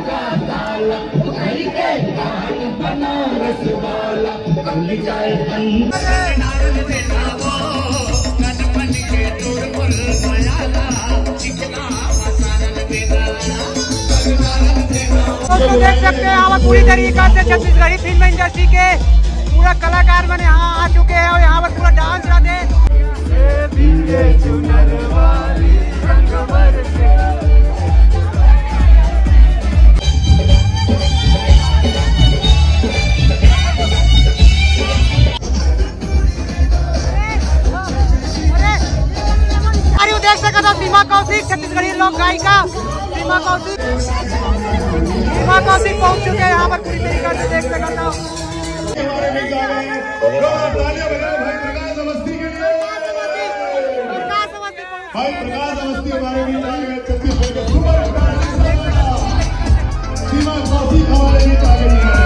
तो देख सकते हैं यहाँ पूरी तरीके से छत्तीसगढ़ी फिल्म इंडस्ट्री के पूरा कलाकार बने यहाँ आ चुके हैं और यहाँ पर पूरा डांस रहते हैं। देख सकते हो सीमा कौशिक, छत्तीसगढ़ी लोक गायिका सीमा कौशिक पहुंच चुके हैं यहाँ पर पूरी तरीके से देख सकते हो। भाई प्रकाश अवस्थी हमारे बीच आ गए, छत्तीसगढ़ के सुपरस्टार सीमा कौशिक हमारे बीच आ गई है।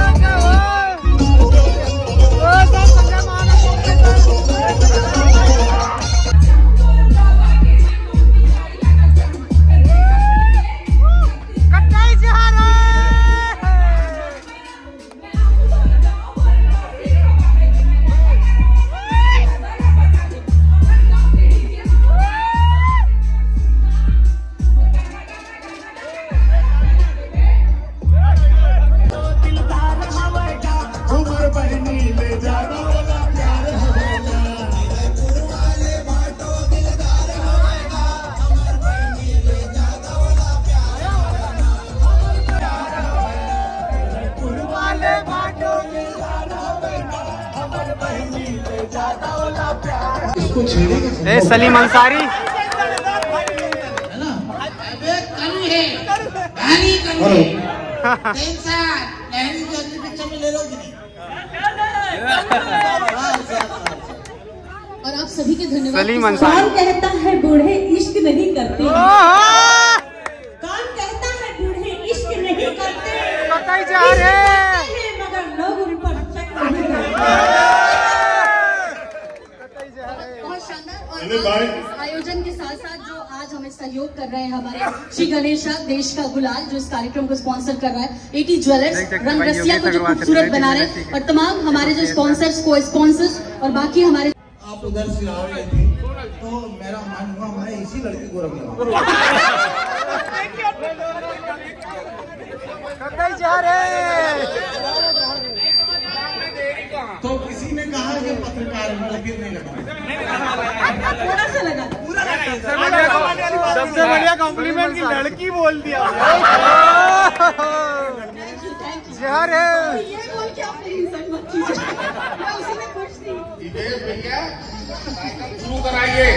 सलीम अंसारी और आप सभी के धन्यवाद। सलीम अंसारी कौन कहता है बूढ़े इश्क नहीं करते? कौन कहता है बूढ़े इश्क नहीं करते? बताई जा रहे मगर लोग उन पर शक नहीं करते। आयोजन के साथ साथ जो आज हमें सहयोग कर रहे हैं हमारे श्री गणेशा देश का गुलाल जो इस कार्यक्रम को स्पॉन्सर कर रहा है, एटी ज्वेलर्स रंग रसिया को जो खूबसूरत बना रहे हैं, और तमाम हमारे जो स्पॉन्सर्स को स्पॉन्सर्स और बाकी हमारे। आप उधर से आ रही थी तो मेरा मन हुआ मैं इसी लड़की को रख लूं। तो किसी ने कहा कि पत्रकार लेकिन नहीं लगा, थोड़ा सा लगा। सबसे बढ़िया कॉम्प्लीमेंट की लड़की बोल दिया। जहर है ये बोल के आप इंसान मत कीजिए, मैं उसी में खुश थी। भैया शुरू कराइए।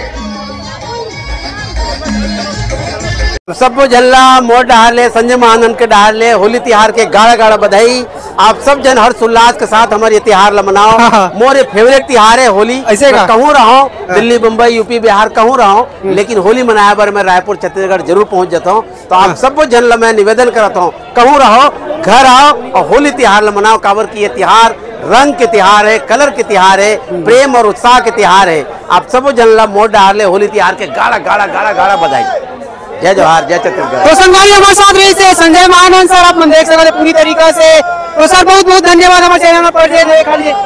सबको झल्ला मोर डाले संजय महानंद के डाले होली तिहार के गाड़ा गाड़ा बधाई। आप सब जन हर्ष उल्लास के साथ हमारे तिहार मनाओ। मोरे फेवरेट तिहार है होली। ऐसे कहूँ रहा हूँ दिल्ली मुंबई यूपी बिहार कहूँ रहा हूँ, लेकिन होली मनाया बार मैं रायपुर छत्तीसगढ़ जरूर पहुँच जाता हूँ। तो आप सबको जन मैं निवेदन करता हूँ, कहूँ रहो घर आओ और होली तिहार मनाओ। काबर की ये तिहार रंग के तिहार है, कलर के तिहार है, प्रेम और उत्साह के तिहार है। आप सब जन मोर डाले होली तिहार के गाड़ा गाड़ा गाड़ा गाड़ा बधाई। जय जवाहर जय छत्तीसगढ़। तो संगवारी हमारे साथ रही थे संजय महानंद सर, आप देख सकते पूरी तरीका से। तो सर बहुत बहुत धन्यवाद हमारे चैनल पर।